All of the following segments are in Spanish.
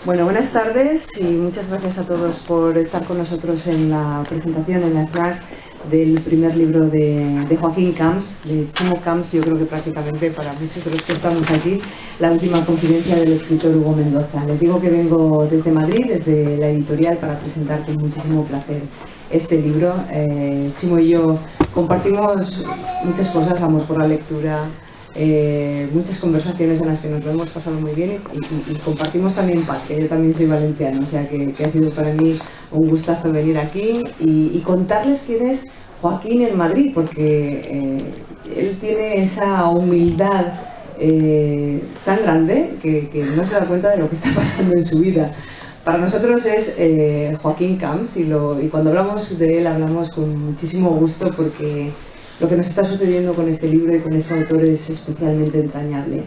Bueno, buenas tardes y muchas gracias a todos por estar con nosotros en la presentación, en la FNAC, del primer libro de Joaquín Camps, de Chimo Camps. Yo creo que prácticamente para muchos de los que estamos aquí, la última confidencia del escritor Hugo Mendoza. Les digo que vengo desde Madrid, desde la editorial, para presentar con muchísimo placer este libro. Chimo y yo compartimos muchas cosas, amor por la lectura, muchas conversaciones en las que nos lo hemos pasado muy bien y compartimos también paz, que yo también soy valenciano, o sea que ha sido para mí un gustazo venir aquí y contarles quién es Joaquín en Madrid, porque él tiene esa humildad tan grande que no se da cuenta de lo que está pasando en su vida. Para nosotros es Joaquín Camps y cuando hablamos de él hablamos con muchísimo gusto, porque lo que nos está sucediendo con este libro y con este autor es especialmente entrañable.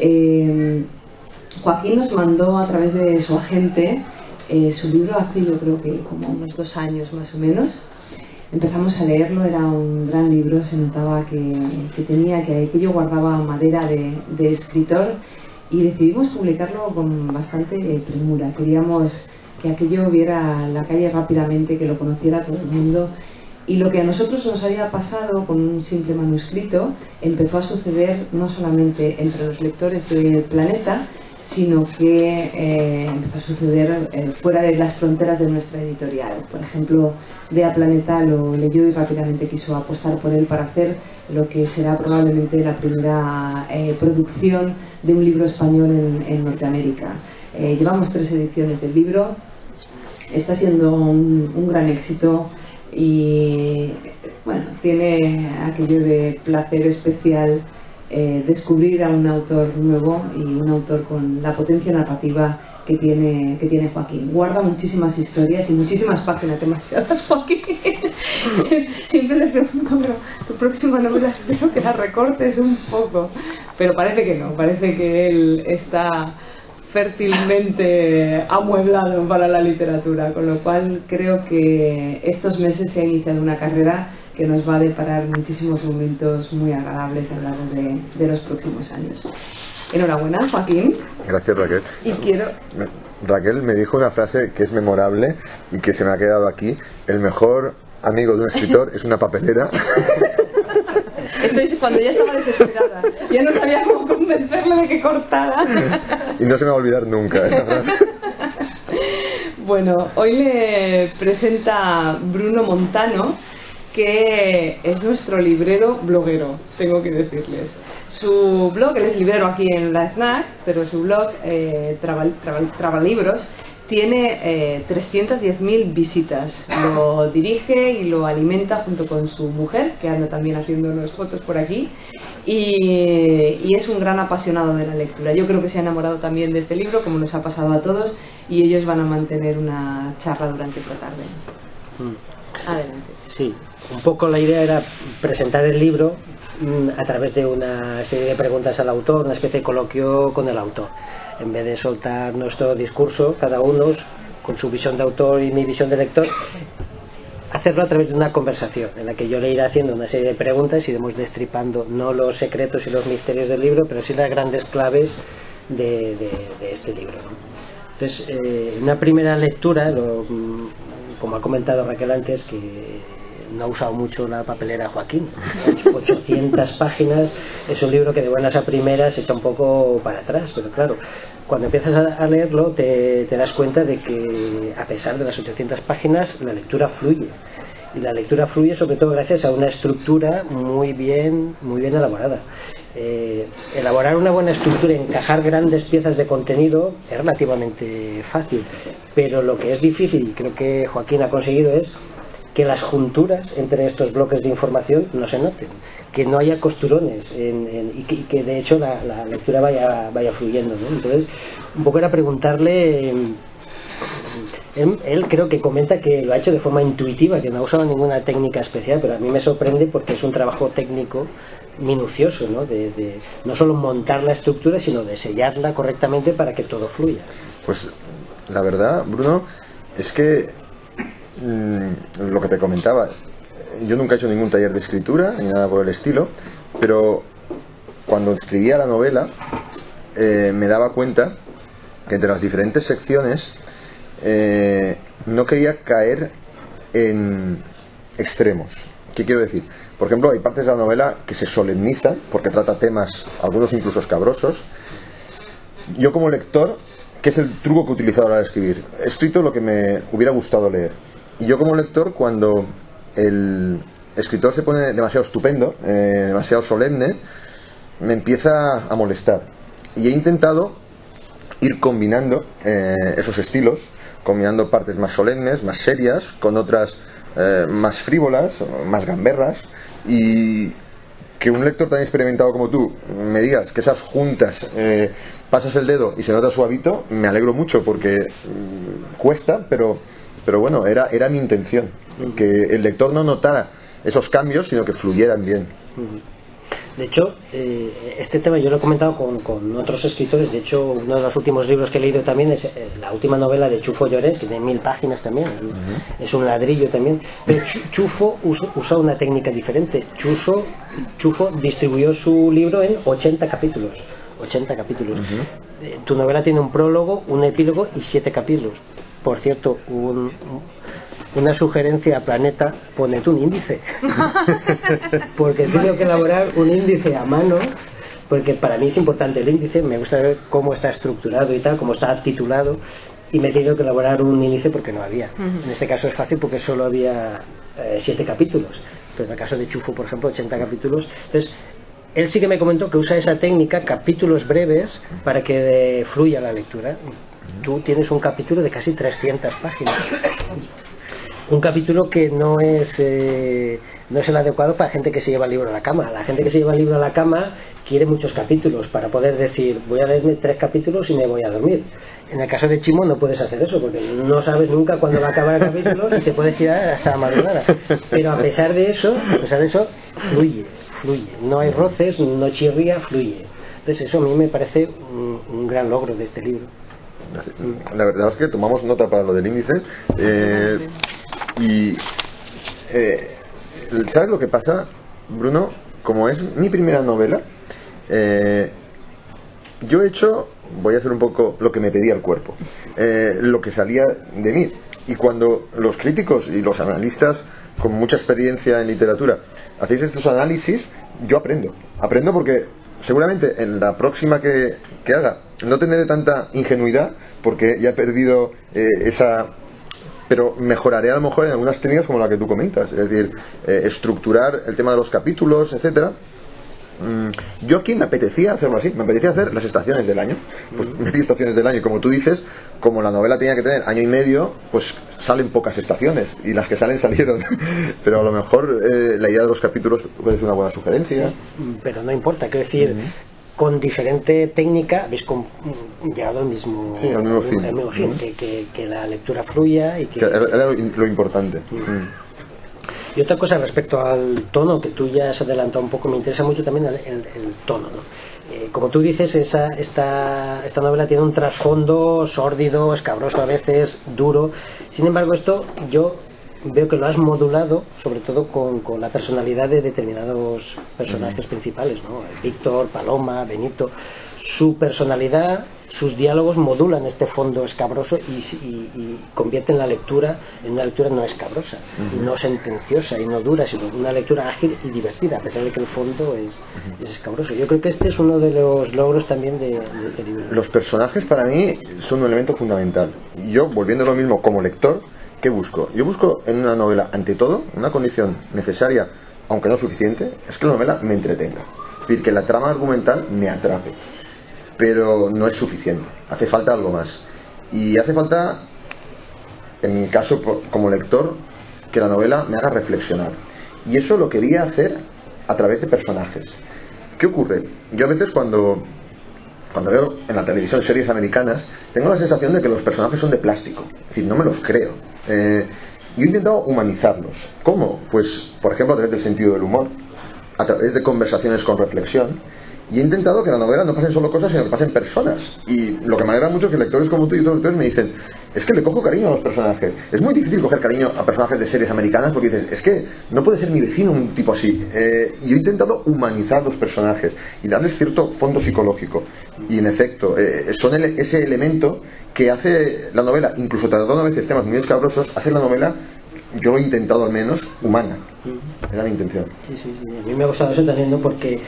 Joaquín nos mandó a través de su agente su libro hace, yo creo que como unos 2 años más o menos. Empezamos a leerlo, era un gran libro, se notaba que yo guardaba madera de escritor, y decidimos publicarlo con bastante premura. Queríamos que aquello viera la calle rápidamente, que lo conociera todo el mundo. Y lo que a nosotros nos había pasado con un simple manuscrito empezó a suceder no solamente entre los lectores del Planeta, sino que empezó a suceder fuera de las fronteras de nuestra editorial. Por ejemplo, Bea Planeta lo leyó y rápidamente quiso apostar por él para hacer lo que será probablemente la primera producción de un libro español en Norteamérica. Llevamos 3 ediciones del libro, está siendo un gran éxito. Y bueno, tiene aquello de placer especial descubrir a un autor nuevo y un autor con la potencia narrativa que tiene Joaquín. Guarda muchísimas historias y muchísimas páginas, demasiadas, Joaquín. Siempre le pregunto, pero tu próxima novela espero que la recortes un poco, pero parece que no, parece que él está fértilmente amueblado para la literatura, con lo cual creo que estos meses se ha iniciado una carrera que nos va a deparar muchísimos momentos muy agradables a lo largo de los próximos años. Enhorabuena, Joaquín. Gracias, Raquel. Y Raquel me dijo una frase que es memorable y que se me ha quedado aquí: el mejor amigo de un escritor es una papelera. Estoy cuando ya estaba desesperada, ya no sabía cómo convencerle de que cortara. Y no se me va a olvidar nunca esa frase. Bueno, hoy le presenta Bruno Montano, que es nuestro librero bloguero, tengo que decirles. Su blog, él es librero aquí en la FNAC, pero su blog, Trabalibros, tiene 310.000 visitas. Lo dirige y lo alimenta junto con su mujer, que anda también haciéndonos fotos por aquí, y es un gran apasionado de la lectura. Yo creo que se ha enamorado también de este libro, como nos ha pasado a todos, y ellos van a mantener una charla durante esta tarde. Adelante. Sí, un poco la idea era presentar el libro a través de una serie de preguntas al autor, una especie de coloquio con el autor. En vez de soltar nuestro discurso, cada uno con su visión de autor y mi visión de lector, hacerlo a través de una conversación en la que yo le iré haciendo una serie de preguntas y iremos destripando no los secretos y los misterios del libro, pero sí las grandes claves de este libro, ¿no? Entonces, una primera lectura, como ha comentado Raquel antes, que no ha usado mucho la papelera Joaquín, 800 páginas, es un libro que de buenas a primeras se echa un poco para atrás, pero claro, cuando empiezas a leerlo te das cuenta de que a pesar de las 800 páginas la lectura fluye, y la lectura fluye sobre todo gracias a una estructura muy bien elaborada. Elaborar una buena estructura y encajar grandes piezas de contenido es relativamente fácil, pero lo que es difícil, y creo que Joaquín ha conseguido, es que las junturas entre estos bloques de información no se noten, que no haya costurones y que de hecho la lectura vaya fluyendo, ¿no? Entonces, un poco era preguntarle. Él creo que comenta que lo ha hecho de forma intuitiva, que no ha usado ninguna técnica especial, pero a mí me sorprende porque es un trabajo técnico minucioso, ¿no? De no solo montar la estructura, sino de sellarla correctamente para que todo fluya. Pues la verdad, Bruno, es que lo que te comentaba, yo nunca he hecho ningún taller de escritura ni nada por el estilo, pero cuando escribía la novela me daba cuenta que entre las diferentes secciones no quería caer en extremos. ¿Qué quiero decir? Por ejemplo, hay partes de la novela que se solemnizan porque trata temas, algunos incluso escabrosos. Yo como lector, ¿qué es el truco que he utilizado a la hora de escribir? He escrito lo que me hubiera gustado leer. Y yo como lector, cuando el escritor se pone demasiado estupendo, demasiado solemne, me empieza a molestar. Y he intentado ir combinando esos estilos, combinando partes más solemnes, más serias, con otras más frívolas, más gamberras, y que un lector tan experimentado como tú me digas que esas juntas pasas el dedo y se nota suavito, me alegro mucho porque cuesta, pero bueno, era mi intención, que el lector no notara esos cambios, sino que fluyeran bien. De hecho, este tema yo lo he comentado con otros escritores. De hecho, uno de los últimos libros que he leído también es la última novela de Chufo Llorens, que tiene 1000 páginas también, es un ladrillo también. Pero Chufo usa una técnica diferente. Chufo distribuyó su libro en 80 capítulos. 80 capítulos. Tu novela tiene un prólogo, un epílogo y 7 capítulos. Por cierto, una sugerencia a Planeta: ponete un índice. Porque tengo que elaborar un índice a mano, porque para mí es importante el índice. Me gusta ver cómo está estructurado y tal, cómo está titulado, y me he tenido que elaborar un índice porque no había. En este caso es fácil porque solo había 7 capítulos, pero en el caso de Chufo, por ejemplo, 80 capítulos. Entonces él sí que me comentó que usa esa técnica, capítulos breves, para que fluya la lectura. Tú tienes un capítulo de casi 300 páginas. Un capítulo que no es el adecuado para gente que se lleva el libro a la cama. La gente que se lleva el libro a la cama quiere muchos capítulos para poder decir: voy a leerme 3 capítulos y me voy a dormir. En el caso de Chimo no puedes hacer eso, porque no sabes nunca cuándo va a acabar el capítulo y te puedes tirar hasta la madrugada. Pero a pesar de eso, fluye. No hay roces, no chirría, fluye. Entonces eso a mí me parece un gran logro de este libro. La verdad es que tomamos nota para lo del índice. ¿Sabes lo que pasa, Bruno? Como es mi primera novela, yo he hecho, voy a hacer un poco lo que me pedía el cuerpo, lo que salía de mí. Y cuando los críticos y los analistas con mucha experiencia en literatura hacéis estos análisis, yo aprendo porque seguramente en la próxima que haga no tendré tanta ingenuidad, porque ya he perdido esa... Pero mejoraré a lo mejor en algunas técnicas como la que tú comentas, es decir, estructurar el tema de los capítulos, etcétera. Yo aquí me apetecía hacerlo así, me apetecía hacer las estaciones del año. Pues metí estaciones del año, y como tú dices, como la novela tenía que tener año y medio, pues salen pocas estaciones, y las que salieron. Pero a lo mejor la idea de los capítulos puede ser una buena sugerencia. Sí, pero no importa, quiero decir, con diferente técnica habéis llegado al mismo fin, que la lectura fluya y que era lo importante. Y otra cosa respecto al tono, que tú ya has adelantado un poco, me interesa mucho también el tono, ¿no? Como tú dices, esta novela tiene un trasfondo sórdido, escabroso a veces, duro. Sin embargo, esto yo veo que lo has modulado, sobre todo con la personalidad de determinados personajes principales, ¿no? Víctor, Paloma, Benito. Su personalidad, sus diálogos modulan este fondo escabroso y convierten la lectura en una lectura no escabrosa, no sentenciosa y no dura, sino una lectura ágil y divertida, a pesar de que el fondo es escabroso. Yo creo que este es uno de los logros también de este libro. Los personajes para mí son un elemento fundamental. Y yo, volviendo a lo mismo como lector, ¿qué busco? Yo busco en una novela, ante todo, una condición necesaria, aunque no suficiente, es que la novela me entretenga. Es decir, que la trama argumental me atrape. Pero no es suficiente, hace falta algo más. Y hace falta, en mi caso como lector, que la novela me haga reflexionar. Y eso lo quería hacer a través de personajes. ¿Qué ocurre? Yo a veces cuando veo en la televisión series americanas, tengo la sensación de que los personajes son de plástico. Es decir, no me los creo. Y he intentado humanizarlos. ¿Cómo? Pues, por ejemplo, a través del sentido del humor, a través de conversaciones con reflexión. Y he intentado que en la novela no pasen solo cosas, sino que pasen personas. Y lo que me alegra mucho es que lectores como tú y otros lectores me dicen, es que le cojo cariño a los personajes. Es muy difícil coger cariño a personajes de series americanas porque dices, es que no puede ser mi vecino un tipo así. Y he intentado humanizar los personajes y darles cierto fondo psicológico. Y en efecto, son ese elemento que hace la novela, incluso tratando a veces temas muy escabrosos, hace la novela, yo lo he intentado al menos, humana. Era mi intención. Sí. A mí me ha gustado eso también, ¿no? Porque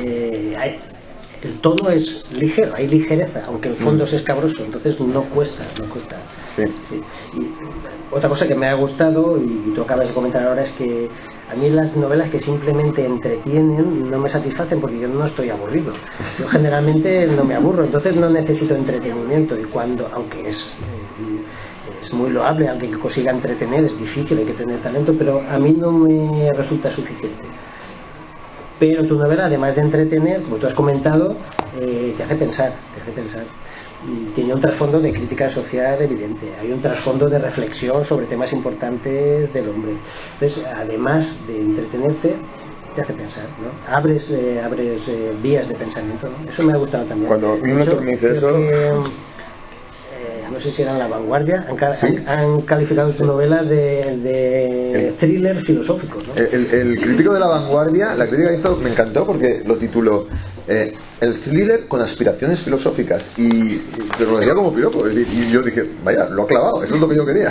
el tono es ligero, hay ligereza, aunque el fondo es escabroso, entonces no cuesta. Sí. Y otra cosa que me ha gustado, y tú acabas de comentar ahora, es que a mí las novelas que simplemente entretienen no me satisfacen porque yo no estoy aburrido. Yo generalmente no me aburro, entonces no necesito entretenimiento. Y cuando, aunque es muy loable, alguien que consiga entretener, es difícil, hay que tener talento, pero a mí no me resulta suficiente. Pero tu novela, además de entretener, como tú has comentado, te hace pensar. Tiene un trasfondo de crítica social evidente, hay un trasfondo de reflexión sobre temas importantes del hombre. Entonces, además de entretenerte, te hace pensar, ¿no? Abres vías de pensamiento, ¿no? Eso me ha gustado también. Cuando un lector me dice eso... no sé si era en La Vanguardia, han calificado tu novela de thriller filosófico, ¿no? El crítico de La Vanguardia, la crítica que hizo me encantó porque lo tituló el thriller con aspiraciones filosóficas, y te lo decía como piropo, y yo dije, vaya, lo ha clavado, eso es lo que yo quería.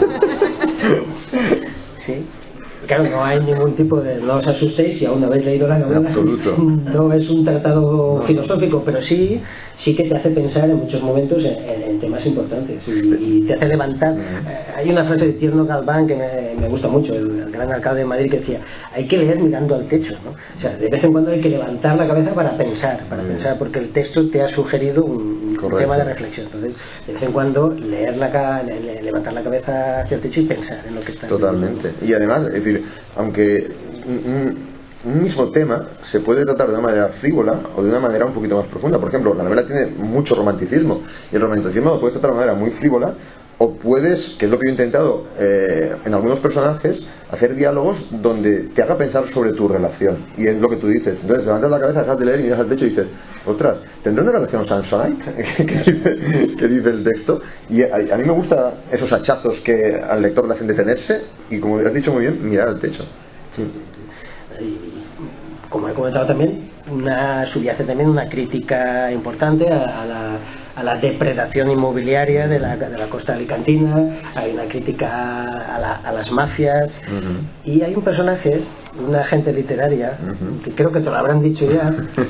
Sí. Claro, no hay ningún tipo de... No os asustéis si aún no habéis leído la novela. En absoluto. No es un tratado filosófico, pero sí que te hace pensar en muchos momentos en temas importantes y te hace levantar. Hay una frase de Tierno Galván que me gusta mucho, el gran alcalde de Madrid, que decía, hay que leer mirando al techo, ¿no? O sea, de vez en cuando hay que levantar la cabeza para pensar, porque el texto te ha sugerido un tema de reflexión. Entonces, de vez en cuando levantar la cabeza hacia el techo y pensar en lo que está. Totalmente. Y además, es decir, aunque un mismo tema se puede tratar de una manera frívola o de una manera un poquito más profunda. Por ejemplo, la novela tiene mucho romanticismo, y el romanticismo lo puedes tratar de una manera muy frívola, o puedes, que es lo que yo he intentado en algunos personajes, hacer diálogos donde te haga pensar sobre tu relación, y es lo que tú dices. Entonces levantas la cabeza, dejas de leer y miras al techo y dices, ostras, ¿tendré una relación Samsonite? que dice el texto. Y a mí me gustan esos hachazos que al lector le hacen detenerse y, como has dicho muy bien, mirar al techo. Sí. Y, como he comentado también, subyace también una crítica importante a la depredación inmobiliaria de la costa alicantina, hay una crítica a las mafias, y hay un personaje, una agente literaria, que creo que te lo habrán dicho ya.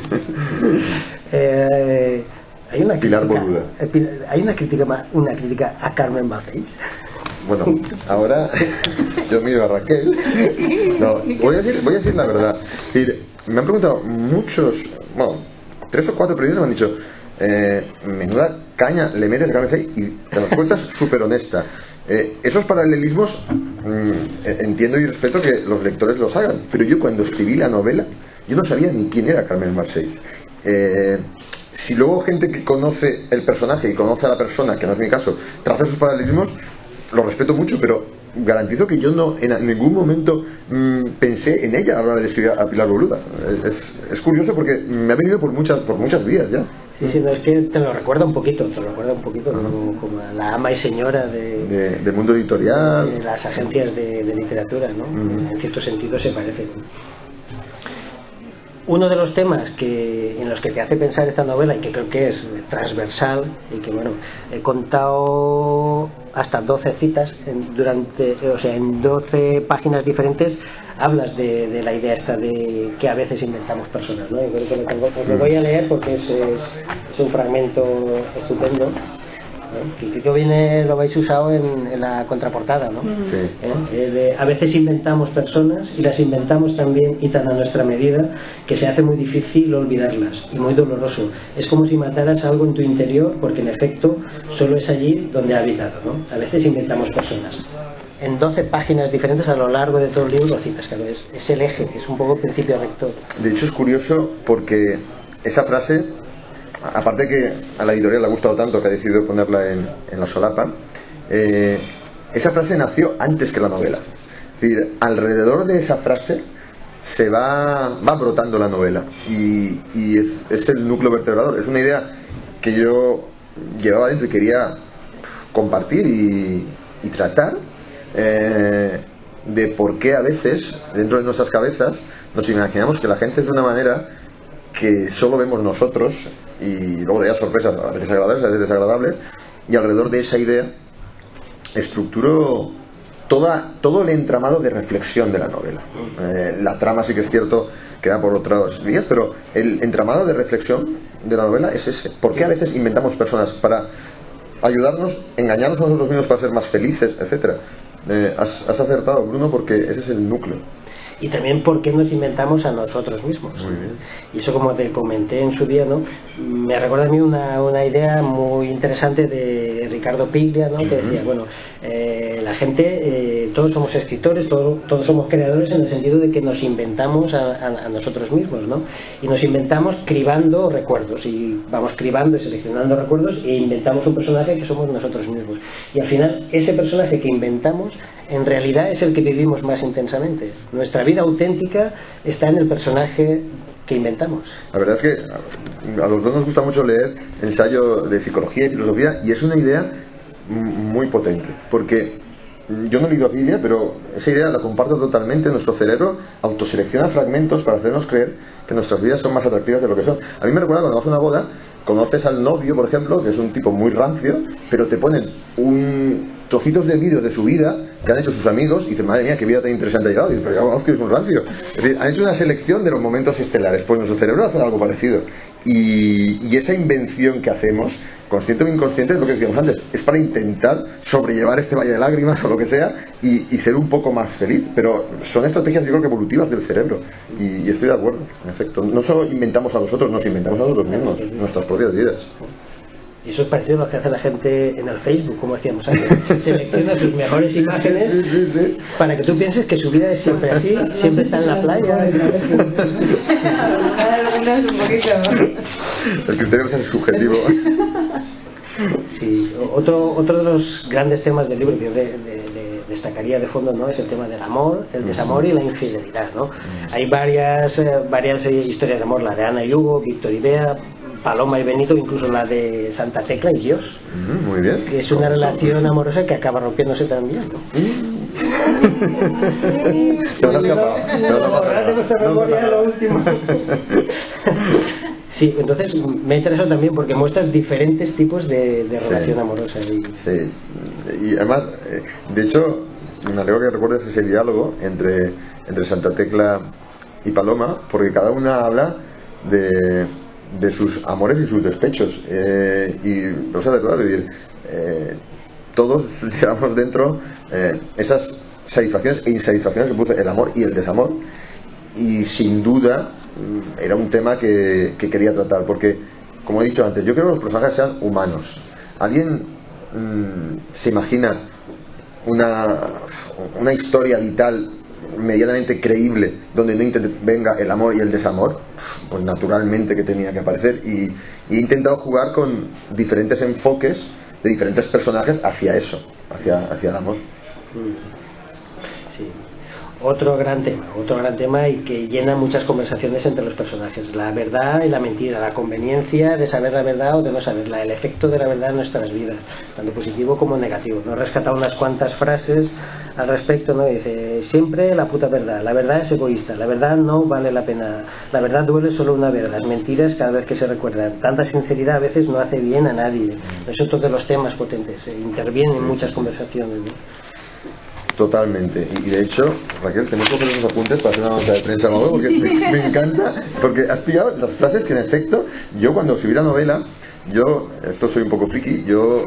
Hay una crítica a Carmen Balcells. Bueno, ahora yo miro a Raquel. No, voy a decir la verdad. Es decir, me han preguntado muchos, 3 o 4 periodistas me han dicho, menuda caña le metes a Carmen Balcells, y la respuesta es súper honesta. Esos paralelismos entiendo y respeto que los lectores los hagan, pero yo cuando escribí la novela yo no sabía ni quién era Carmen Balcells. Si luego gente que conoce el personaje y conoce a la persona, que no es mi caso, traza sus paralelismos, lo respeto mucho, pero garantizo que yo no en ningún momento pensé en ella a la hora de escribir a Pilar Boluda. Es curioso porque me ha venido por muchas vías ya. Sí, no, es que te lo recuerda un poquito como la ama y señora del mundo editorial, de las agencias de literatura, ¿no? En cierto sentido se parece. Uno de los temas en los que te hace pensar esta novela, y que creo que es transversal, y que he contado hasta 12 citas en 12 páginas diferentes, hablas de la idea esta de que a veces inventamos personas, ¿no? Yo creo que lo voy a leer porque es un fragmento estupendo, ¿no? Que lo habéis usado en la contraportada, ¿no? Sí. A veces inventamos personas, y las inventamos también y tan a nuestra medida que se hace muy difícil olvidarlas y muy doloroso. Es como si mataras algo en tu interior, porque en efecto solo es allí donde ha habitado, ¿no? A veces inventamos personas. En 12 páginas diferentes a lo largo de todo el libro lo citas, claro, es el eje, es un poco principio rector. De hecho es curioso porque esa frase, aparte que a la editorial le ha gustado tanto que ha decidido ponerla en la solapa, esa frase nació antes que la novela. Es decir, alrededor de esa frase se va brotando la novela y es el núcleo vertebrador. Es una idea que yo llevaba dentro y quería compartir y tratar, de por qué a veces dentro de nuestras cabezas nos imaginamos que la gente es de una manera que solo vemos nosotros, y luego de ellas sorpresas, a veces agradables, a veces desagradables, y alrededor de esa idea estructuró todo el entramado de reflexión de la novela. La trama sí que es cierto que va por otras vías, pero el entramado de reflexión de la novela es ese. ¿Por qué a veces inventamos personas para ayudarnos, engañarnos a nosotros mismos para ser más felices, etcétera? Has acertado, Bruno, porque ese es el núcleo. Y también por qué nos inventamos a nosotros mismos. Y eso, como te comenté en su día, ¿no? Me recuerda a mí una idea muy interesante de Ricardo Piglia, ¿no? Que decía, bueno, la gente, todos somos escritores, todos somos creadores, en el sentido de que nos inventamos a nosotros mismos, ¿no? Y nos inventamos cribando recuerdos, y vamos cribando y seleccionando recuerdos e inventamos un personaje que somos nosotros mismos. Y al final, ese personaje que inventamos en realidad es el que vivimos más intensamente. Nuestra vida auténtica está en el personaje que inventamos. La verdad es que a los dos nos gusta mucho leer ensayo de psicología y filosofía, y es una idea muy potente, porque yo no he leído a Biblia, pero esa idea la comparto totalmente. Nuestro cerebro autoselecciona fragmentos para hacernos creer que nuestras vidas son más atractivas de lo que son. A mí me recuerda cuando vas a una boda, conoces al novio, por ejemplo, que es un tipo muy rancio, pero te ponen trocitos de vídeos de su vida que han hecho sus amigos y dicen, madre mía, qué vida tan interesante ha llegado. Y dices, pero ya conozco que es un rancio. Es decir, han hecho una selección de los momentos estelares. Pues nuestro cerebro hace algo parecido. Y esa invención que hacemos, consciente o inconsciente, es lo que decíamos antes, es para intentar sobrellevar este valle de lágrimas o lo que sea y ser un poco más feliz. Pero son estrategias, yo creo, que evolutivas del cerebro. Y estoy de acuerdo, en efecto. No solo inventamos a nosotros, nos inventamos a nosotros mismos, nuestras propias vidas. Y eso es parecido a lo que hace la gente en el Facebook, como decíamos antes. Selecciona sus mejores imágenes para que tú pienses que su vida es siempre así, siempre está en la playa. El criterio es subjetivo. Sí, otro de los grandes temas del libro que yo destacaría de fondo, ¿no? Es el tema del amor, el desamor y la infidelidad, ¿no? Hay varias historias de amor, la de Ana y Hugo, Víctor y Bea, Paloma y Benito, incluso la de Santa Tecla y Dios. Muy bien. Que es una relación amorosa que acaba rompiéndose también, ¿no? Se me ha escapado. No pasa nada. Sí, entonces me interesa también porque muestras diferentes tipos de relación amorosa. Sí, y además, de hecho, me alegro que recuerdes ese diálogo entre Santa Tecla y Paloma, porque cada una habla de sus amores y sus despechos, y no sé de verdad, decir, todos llevamos dentro esas satisfacciones e insatisfacciones que produce el amor y el desamor, y sin duda era un tema que quería tratar, porque, como he dicho antes, yo quiero que los personajes sean humanos. ¿Alguien se imagina una historia vital medianamente creíble donde no venga el amor y el desamor? Pues naturalmente que tenía que aparecer, y he intentado jugar con diferentes enfoques de diferentes personajes hacia eso, hacia el amor. Sí. Otro gran tema y que llena muchas conversaciones entre los personajes: la verdad y la mentira, la conveniencia de saber la verdad o de no saberla, el efecto de la verdad en nuestras vidas, tanto positivo como negativo. He rescatado unas cuantas frases al respecto, ¿no? Dice: siempre la puta verdad, la verdad es egoísta, la verdad no vale la pena, la verdad duele solo una vez, las mentiras cada vez que se recuerdan, tanta sinceridad a veces no hace bien a nadie. Eso es otro de los temas potentes, intervienen en muchas conversaciones, ¿no? Totalmente, y de hecho, Raquel, tenemos que coger unos apuntes para hacer una nota de prensa nueva, porque me encanta, porque has pillado las frases que, en efecto, yo cuando escribí la novela, esto soy un poco friki, yo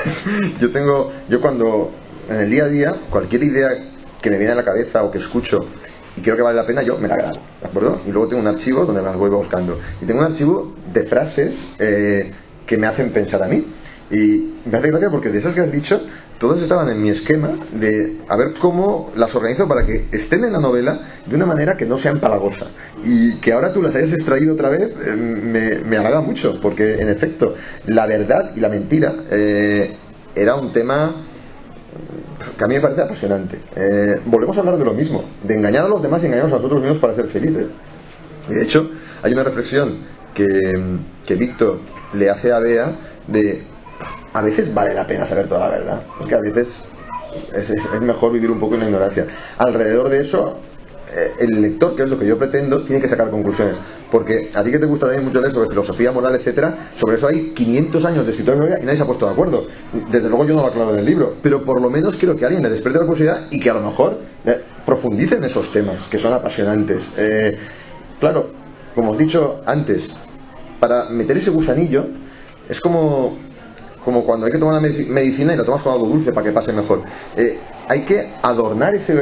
cuando en el día a día, cualquier idea que me viene a la cabeza o que escucho y creo que vale la pena, yo me la grabo, ¿de acuerdo? Y luego tengo un archivo donde me las vuelvo buscando, y tengo un archivo de frases que me hacen pensar a mí. Y me hace gracia porque de esas que has dicho, todas estaban en mi esquema de a ver cómo las organizo para que estén en la novela de una manera que no sea empalagosa. Y que ahora tú las hayas extraído otra vez me halaga mucho, porque en efecto la verdad y la mentira era un tema que a mí me parece apasionante. Volvemos a hablar de lo mismo, de engañar a los demás y engañarnos a nosotros mismos para ser felices. Y de hecho, hay una reflexión que Víctor le hace a Bea de: a veces vale la pena saber toda la verdad, porque a veces es mejor vivir un poco en la ignorancia. Alrededor de eso, el lector, que es lo que yo pretendo, tiene que sacar conclusiones, porque a ti que te gusta también mucho leer sobre filosofía, moral, etcétera, sobre eso hay 500 años de escritura y nadie se ha puesto de acuerdo. Desde luego yo no lo aclaro en el libro, pero por lo menos quiero que alguien le despierte la curiosidad y que a lo mejor profundice en esos temas que son apasionantes. Claro, como os he dicho antes, para meter ese gusanillo es como cuando hay que tomar una medicina y la tomas con algo dulce para que pase mejor. Hay que adornar esa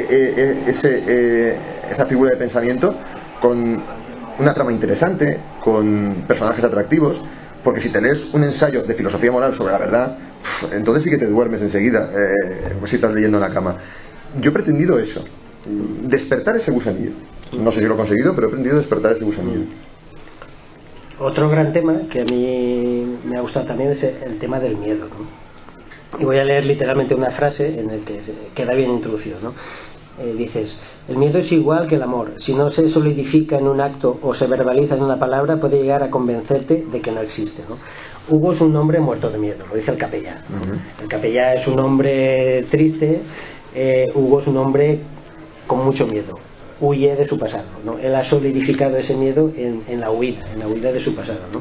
figura de pensamiento con una trama interesante, con personajes atractivos, porque si te lees un ensayo de filosofía moral sobre la verdad, entonces sí que te duermes enseguida, pues si estás leyendo en la cama. Yo he pretendido eso, despertar ese gusanillo. No sé si lo he conseguido, pero he pretendido despertar ese gusanillo. Otro gran tema que a mí me ha gustado también es el tema del miedo, ¿no? Y voy a leer literalmente una frase en la que queda bien introducido, ¿no? Dices: el miedo es igual que el amor. Si no se solidifica en un acto o se verbaliza en una palabra, puede llegar a convencerte de que no existe, ¿no? Hugo es un hombre muerto de miedo, lo dice el capellá. El capellá es un hombre triste, Hugo es un hombre con mucho miedo. Huye de su pasado, ¿no? Él ha solidificado ese miedo en la huida de su pasado, ¿no?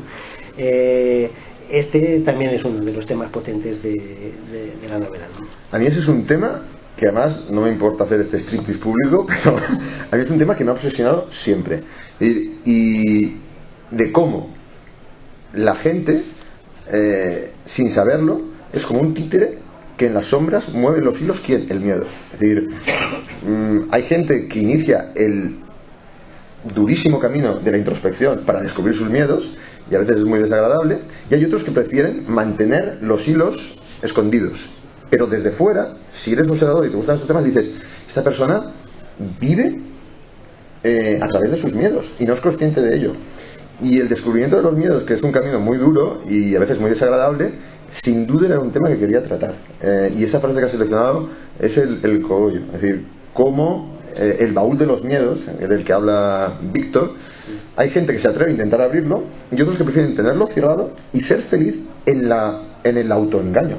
Este también es uno de los temas potentes de la novela, ¿no? A mí ese es un tema que además no me importa hacer este striptease público, pero a mí es un tema que me ha obsesionado siempre, y de cómo la gente, sin saberlo, es como un títere que en las sombras mueve los hilos. ¿Quién? El miedo. Es decir, hay gente que inicia el durísimo camino de la introspección para descubrir sus miedos, y a veces es muy desagradable, y hay otros que prefieren mantener los hilos escondidos, pero desde fuera, si eres observador y te gustan estos temas, dices: esta persona vive a través de sus miedos y no es consciente de ello. Y el descubrimiento de los miedos, que es un camino muy duro y a veces muy desagradable, sin duda era un tema que quería tratar. Y esa frase que has seleccionado es el cogollo. Es decir, cómo el baúl de los miedos, del que habla Víctor, hay gente que se atreve a intentar abrirlo y otros que prefieren tenerlo cerrado y ser feliz en el autoengaño.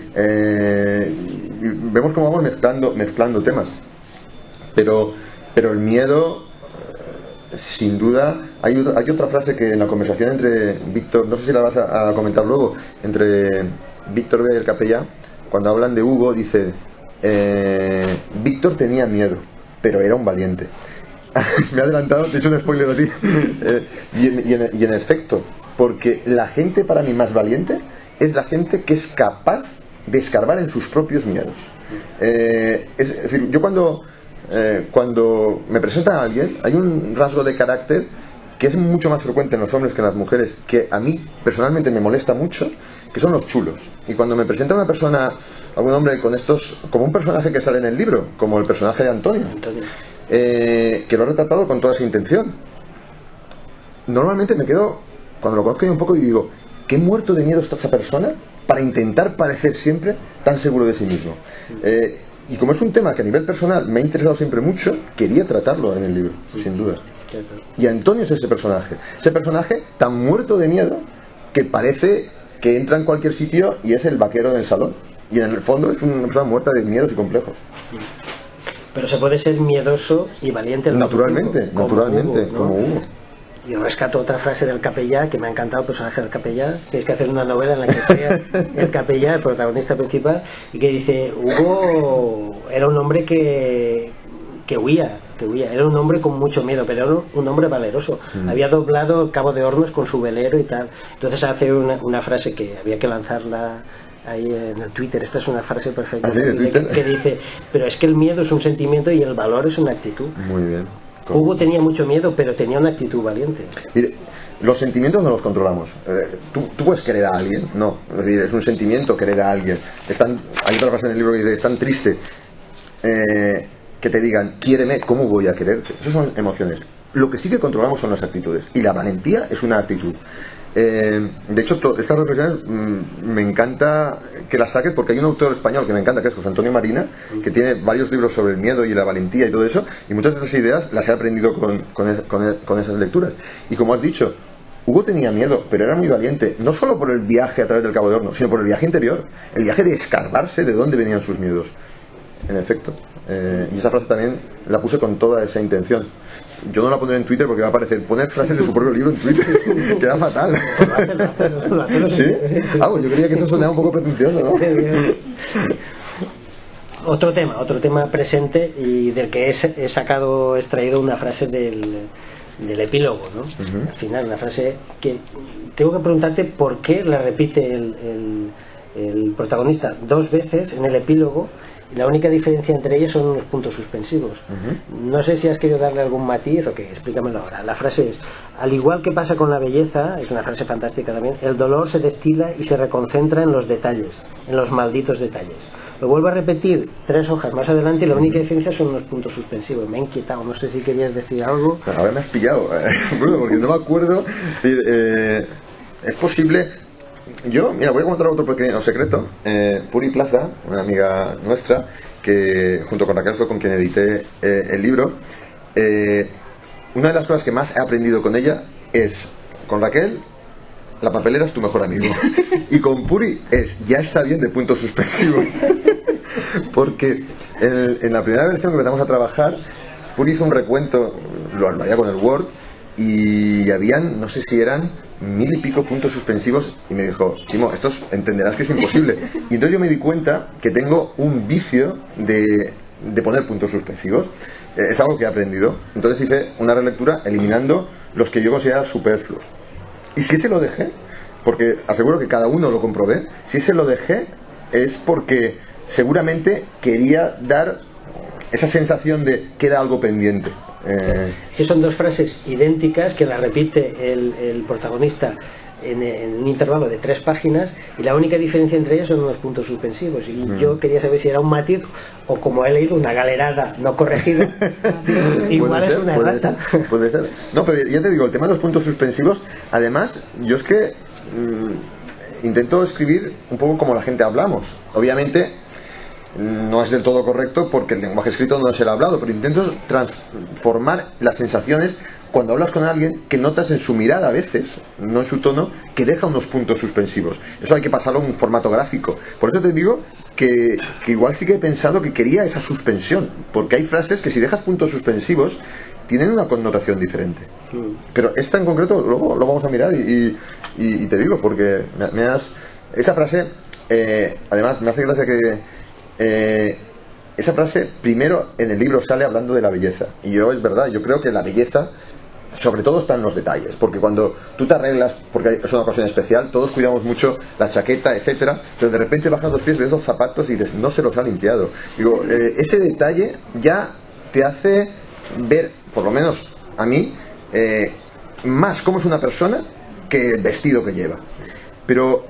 Y vemos cómo vamos mezclando temas. Pero el miedo, sin duda, hay otra frase que en la conversación entre Víctor, no sé si la vas a comentar luego, entre Víctor Bea y el capellán, cuando hablan de Hugo, dice: Víctor tenía miedo, pero era un valiente. Me he adelantado, te he hecho un spoiler a ti. Y en efecto, porque la gente para mí más valiente es la gente que es capaz de escarbar en sus propios miedos. Es decir, yo cuando me presentan a alguien, hay un rasgo de carácter que es mucho más frecuente en los hombres que en las mujeres, que a mí personalmente me molesta mucho, que son los chulos. Y cuando me presenta una persona, algún hombre con estos, como un personaje que sale en el libro, como el personaje de Antonio, que lo ha retratado con toda esa intención, normalmente me quedo, cuando lo conozco yo un poco, y digo: qué muerto de miedo está esa persona para intentar parecer siempre tan seguro de sí mismo. Y como es un tema que a nivel personal me ha interesado siempre mucho, quería tratarlo en el libro, sin duda. Y Antonio es ese personaje tan muerto de miedo que parece que entra en cualquier sitio y es el vaquero del salón, y en el fondo es una persona muerta de miedos y complejos. Pero se puede ser miedoso y valiente al naturalmente, mismo tiempo, naturalmente, como Hugo, ¿no? como Hugo. Y rescato otra frase del capellán, que me ha encantado, el personaje del capellán. Tienes que hacer una novela en la que sea el capellán el protagonista principal, y que dice: Hugo era un hombre que huía, era un hombre con mucho miedo, pero era un hombre valeroso. Había doblado el Cabo de Hornos con su velero y tal. Entonces hace una frase que había que lanzarla ahí en el Twitter. Esta es una frase perfecta, ¿sí, que dice: pero es que el miedo es un sentimiento y el valor es una actitud. Muy bien. Hugo tenía mucho miedo, pero tenía una actitud valiente. Mire, los sentimientos no los controlamos. ¿Tú puedes querer a alguien? No. Es decir, es un sentimiento querer a alguien. Hay otra frase en el libro que dice: es tan triste que te digan quiéreme, ¿cómo voy a quererte? Esas son emociones. Lo que sí que controlamos son las actitudes, y la valentía es una actitud. De hecho, estas reflexiones me encanta que las saques, porque hay un autor español que me encanta, que es José Antonio Marina, que tiene varios libros sobre el miedo y la valentía y todo eso, y muchas de esas ideas las he aprendido con esas lecturas. Y como has dicho, Hugo tenía miedo, pero era muy valiente, no solo por el viaje a través del Cabo de Hornos, sino por el viaje interior, el viaje de escarbarse de dónde venían sus miedos. En efecto. Y esa frase también la puse con toda esa intención. Yo no la pondré en Twitter porque va a parecer poner frases de su propio libro en Twitter. Queda fatal. ¿Sí? Pues yo creía que eso sonaba un poco pretencioso, ¿no? Otro tema presente y del que he extraído una frase del epílogo, ¿no? Al final, una frase que tengo que preguntarte por qué la repite el protagonista 2 veces en el epílogo, y la única diferencia entre ellas son unos puntos suspensivos. No sé si has querido darle algún matiz o qué, explícamelo ahora. La frase es: al igual que pasa con la belleza, es una frase fantástica también, el dolor se destila y se reconcentra en los detalles, en los malditos detalles. Lo vuelvo a repetir 3 hojas más adelante y la única diferencia son unos puntos suspensivos. Me ha inquietado, no sé si querías decir algo. Ahora me has pillado, Bruno, porque no me acuerdo. Es posible. Yo, mira, voy a contar otro pequeño secreto. Puri Plaza, una amiga nuestra, que junto con Raquel fue con quien edité el libro. Una de las cosas que más he aprendido con ella es: con Raquel, la papelera es tu mejor amigo. Y con Puri ya está bien de puntos suspensivos. Porque en la primera versión que empezamos a trabajar, Puri hizo un recuento, lo haría con el Word, y habían, no sé si eran 1000 y pico puntos suspensivos, y me dijo: Chimo, estos entenderás que es imposible. Y entonces yo me di cuenta que tengo un vicio de poner puntos suspensivos. Es algo que he aprendido. Entonces hice una relectura eliminando los que yo consideraba superfluos. Y si ese lo dejé, porque aseguro que cada uno lo comprobé, si ese lo dejé es porque seguramente quería dar esa sensación de que era algo pendiente. Que son 2 frases idénticas que la repite el protagonista en un intervalo de 3 páginas, y la única diferencia entre ellas son unos puntos suspensivos. Y yo quería saber si era un matiz o, como he leído, una galerada no corregida. Igual es una errata. Puede ser. No, pero ya te digo, el tema de los puntos suspensivos, además, yo es que intento escribir un poco como la gente hablamos. Obviamente no es del todo correcto porque el lenguaje escrito no es el hablado, pero intento transformar las sensaciones cuando hablas con alguien, que notas en su mirada a veces, no en su tono, que deja unos puntos suspensivos. Eso hay que pasarlo en un formato gráfico. Por eso te digo que igual sí que he pensado que quería esa suspensión, porque hay frases que si dejas puntos suspensivos tienen una connotación diferente. Pero esta en concreto luego lo vamos a mirar y te digo, porque esa frase, además me hace gracia que esa frase primero en el libro sale hablando de la belleza, y es verdad, yo creo que la belleza sobre todo está en los detalles, porque cuando tú te arreglas, porque es una ocasión especial, todos cuidamos mucho la chaqueta, etcétera, pero de repente bajas los pies, ves los zapatos y dices: no se los ha limpiado. Digo, ese detalle ya te hace ver, por lo menos a mí, más cómo es una persona que el vestido que lleva. Pero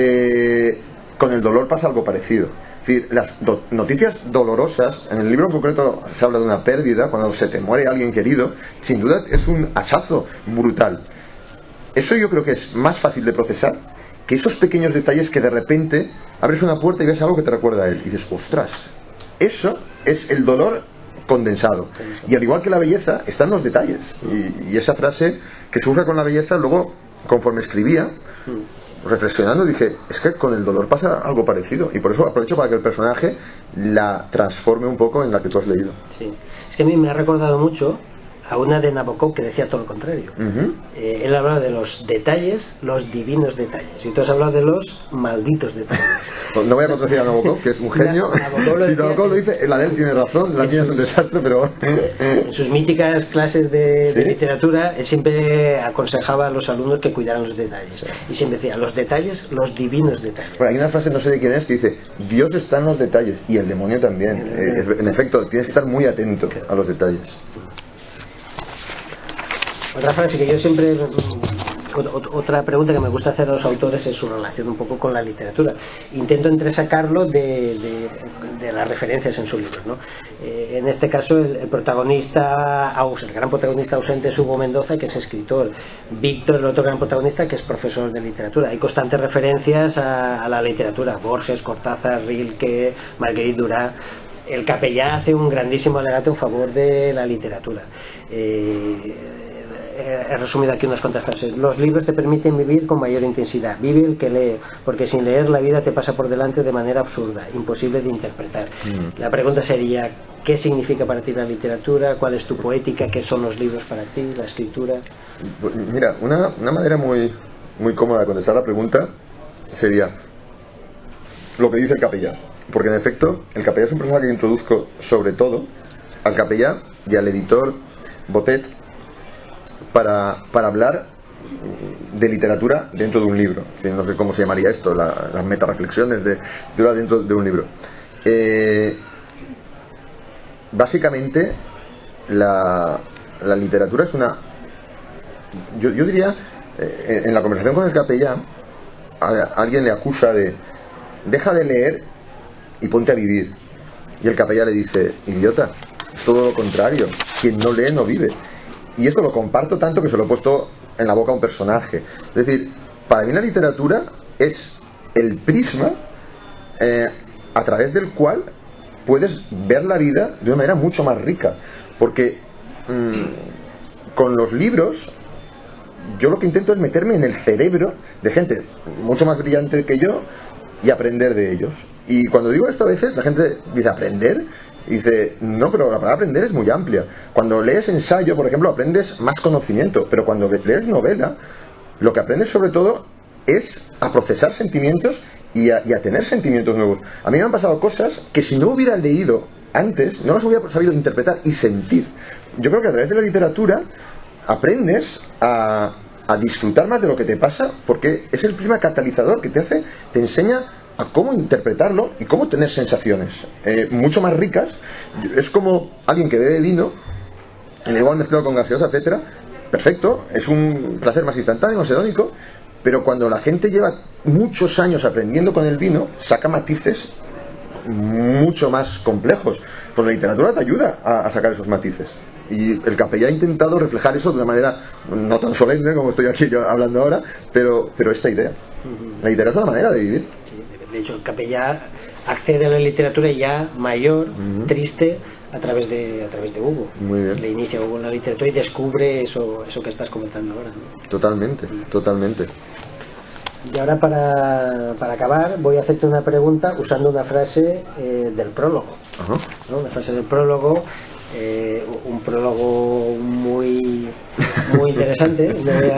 con el dolor pasa algo parecido. Es decir, las noticias dolorosas, en el libro en concreto se habla de una pérdida, cuando se te muere alguien querido, sin duda es un hachazo brutal. Eso yo creo que es más fácil de procesar que esos pequeños detalles que de repente abres una puerta y ves algo que te recuerda a él y dices: ostras, eso es el dolor condensado. Y al igual que la belleza, están los detalles, y esa frase que surge con la belleza, luego conforme escribía, reflexionando, dije: es que con el dolor pasa algo parecido, y por eso aprovecho para que el personaje la transforme un poco en la que tú has leído. Sí. Es que a mí me ha recordado mucho a una de Nabokov que decía todo lo contrario. Él hablaba de los detalles, los divinos detalles, y tú has hablado de los malditos detalles. No voy a contradecir a Nabokov, que es un genio. Si Nabokov lo dice, la de él tiene razón, la mía es un desastre, pero... En sus míticas clases de literatura, él siempre aconsejaba a los alumnos que cuidaran los detalles. Y siempre decía: los detalles, los divinos detalles. Bueno, hay una frase, no sé de quién es, que dice: Dios está en los detalles, y el demonio también. En efecto, tienes que estar muy atento a los detalles. Otra frase que yo siempre otra pregunta que me gusta hacer a los autores es su relación un poco con la literatura. Intento entresacarlo de las referencias en su libro, ¿no? En este caso el protagonista, el gran protagonista ausente es Hugo Mendoza, que es escritor. Víctor, el otro gran protagonista, que es profesor de literatura. Hay constantes referencias a la literatura: Borges, Cortázar, Rilke, Marguerite Duras. El Capellá hace un grandísimo alegato en favor de la literatura. He resumido aquí unas cuantas frases. Los libros te permiten vivir con mayor intensidad. Vive el que lee, porque sin leer la vida te pasa por delante de manera absurda, imposible de interpretar. La pregunta sería: ¿qué significa para ti la literatura? ¿Cuál es tu poética? ¿Qué son los libros para ti, la escritura? Mira, una manera muy cómoda de contestar la pregunta sería lo que dice el Capellá. Porque en efecto, el Capellá es un personaje que introduzco sobre todo al Capellá y al editor Botet para hablar de literatura dentro de un libro. No sé cómo se llamaría esto, las metarreflexiones dentro de un libro. Básicamente, la literatura es una... Yo diría, en la conversación con el Capellá, alguien le acusa de: deja de leer y ponte a vivir. Y el Capellá le dice: idiota, es todo lo contrario, quien no lee no vive. Y esto lo comparto tanto que se lo he puesto en la boca a un personaje. Es decir, para mí la literatura es el prisma a través del cual puedes ver la vida de una manera mucho más rica. Porque con los libros yo lo que intento es meterme en el cerebro de gente mucho más brillante que yo y aprender de ellos. Y cuando digo esto, a veces la gente dice: ¿aprender? Y dice: no, pero la palabra aprender es muy amplia. Cuando lees ensayo, por ejemplo, aprendes más conocimiento, pero cuando lees novela, lo que aprendes sobre todo es a procesar sentimientos y a tener sentimientos nuevos. A mí me han pasado cosas que si no hubiera leído antes, no las hubiera sabido interpretar y sentir. Yo creo que a través de la literatura aprendes a disfrutar más de lo que te pasa, porque es el prisma catalizador que te enseña a cómo interpretarlo y cómo tener sensaciones mucho más ricas. Es como alguien que bebe vino, igual mezclado con gaseosa, etcétera. Perfecto, es un placer más instantáneo, más hedónico, pero cuando la gente lleva muchos años aprendiendo con el vino, saca matices mucho más complejos. Pues la literatura te ayuda a sacar esos matices. Y el Capellá ha intentado reflejar eso de una manera no tan solemne como estoy aquí yo hablando ahora, pero esta idea. La literatura es una manera de vivir. De hecho, el Capellá accede a la literatura ya mayor, triste, a través de Hugo. Muy bien. Le inicia Hugo en la literatura y descubre eso que estás comentando ahora, ¿no? Totalmente, totalmente. Y ahora para acabar voy a hacerte una pregunta usando una frase del prólogo. Ajá. ¿No? Una frase del prólogo, un prólogo muy interesante.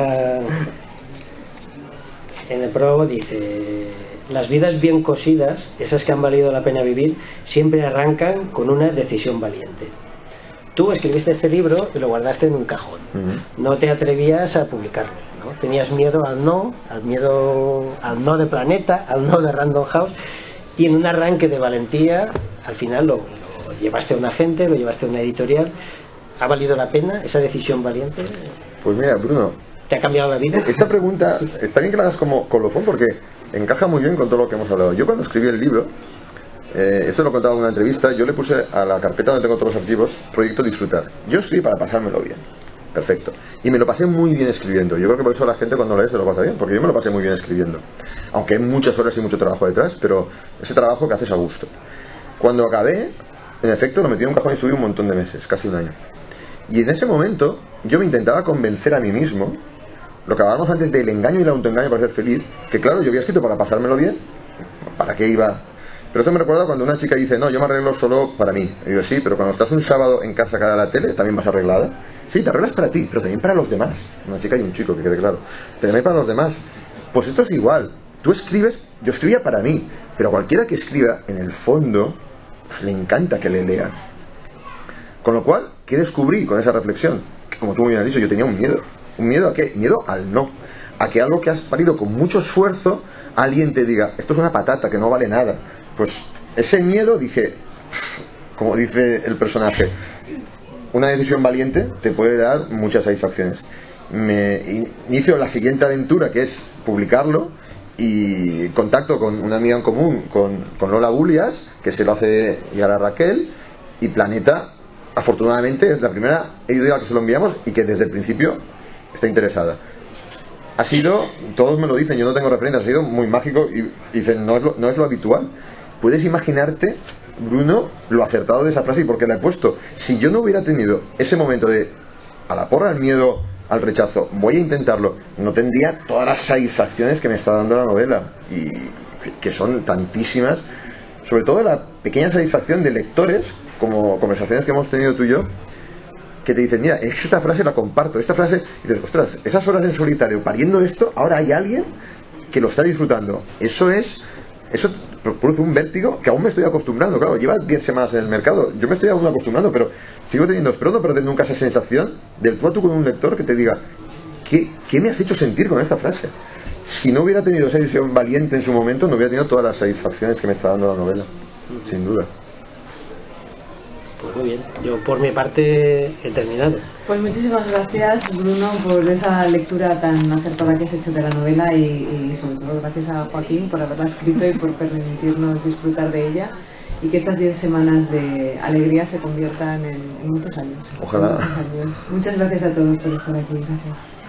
En el prólogo dice: las vidas bien cosidas, esas que han valido la pena vivir, siempre arrancan con una decisión valiente. Tú escribiste este libro y lo guardaste en un cajón. No te atrevías a publicarlo, ¿no? Tenías miedo al no de Planeta, al no de Random House, y en un arranque de valentía, al final lo llevaste a un agente, lo llevaste a una editorial. ¿Ha valido la pena esa decisión valiente? Pues mira, Bruno, ¿te ha cambiado la vida? Esta pregunta está bien que la hagas como colofón, porque encaja muy bien con todo lo que hemos hablado. Yo cuando escribí el libro, esto lo contaba en una entrevista, yo le puse a la carpeta donde tengo todos los archivos Proyecto Disfrutar. Yo escribí para pasármelo bien. Perfecto. Y me lo pasé muy bien escribiendo. Yo creo que por eso la gente cuando lee se lo pasa bien, porque yo me lo pasé muy bien escribiendo. Aunque hay muchas horas y mucho trabajo detrás, pero ese trabajo que haces a gusto. Cuando acabé, en efecto, lo metí en un cajón y subí un montón de meses, casi un año. Y en ese momento yo me intentaba convencer a mí mismo, lo que hablábamos antes del engaño y el autoengaño para ser feliz, que claro, yo había escrito para pasármelo bien. ¿Para qué iba? Pero eso me recuerda cuando una chica dice: no, yo me arreglo solo para mí. Y digo: sí, pero cuando estás un sábado en casa cara a la tele, ¿también vas arreglada? Sí, te arreglas para ti, pero también para los demás. Una chica y un chico, que quede claro. Pero también para los demás. Pues esto es igual. Tú escribes, yo escribía para mí, pero cualquiera que escriba, en el fondo, pues le encanta que le lean. Con lo cual, ¿qué descubrí con esa reflexión? Que como tú muy bien has dicho, yo tenía un miedo. ¿Un miedo a qué? Miedo al no. A que algo que has parido con mucho esfuerzo, alguien te diga: esto es una patata, que no vale nada. Pues ese miedo, dije, como dice el personaje, una decisión valiente te puede dar muchas satisfacciones. me inicio la siguiente aventura, que es publicarlo, y contacto con una amiga en común, con Lola Bulias, que se lo hace llegar a Raquel, y Planeta, afortunadamente, es la primera editorial que se lo enviamos y que desde el principio está interesada. Ha sido, todos me lo dicen, yo no tengo referencias, ha sido muy mágico, y dicen, no es lo habitual. Puedes imaginarte, Bruno, lo acertado de esa frase y por qué la he puesto. Si yo no hubiera tenido ese momento de a la porra, al miedo, al rechazo, voy a intentarlo, no tendría todas las satisfacciones que me está dando la novela, y que son tantísimas, sobre todo la pequeña satisfacción de lectores, como conversaciones que hemos tenido tú y yo, que te dicen, mira, esta frase la comparto, esta frase, y dices, ostras, esas horas en solitario pariendo esto, ahora hay alguien que lo está disfrutando. Eso produce un vértigo que aún me estoy acostumbrando. Claro, lleva 10 semanas en el mercado, yo me estoy aún acostumbrando, pero sigo teniendo, espero no perder nunca esa sensación del tú a tú con un lector que te diga, ¿qué me has hecho sentir con esta frase? Si no hubiera tenido esa edición valiente en su momento, no hubiera tenido todas las satisfacciones que me está dando la novela, sin duda. Pues muy bien, yo por mi parte he terminado. Pues muchísimas gracias, Bruno, por esa lectura tan acertada que has hecho de la novela, y sobre todo gracias a Joaquín por haberla escrito y por permitirnos disfrutar de ella, y que estas 10 semanas de alegría se conviertan en muchos años. Ojalá. Muchos años. Muchas gracias a todos por estar aquí. Gracias.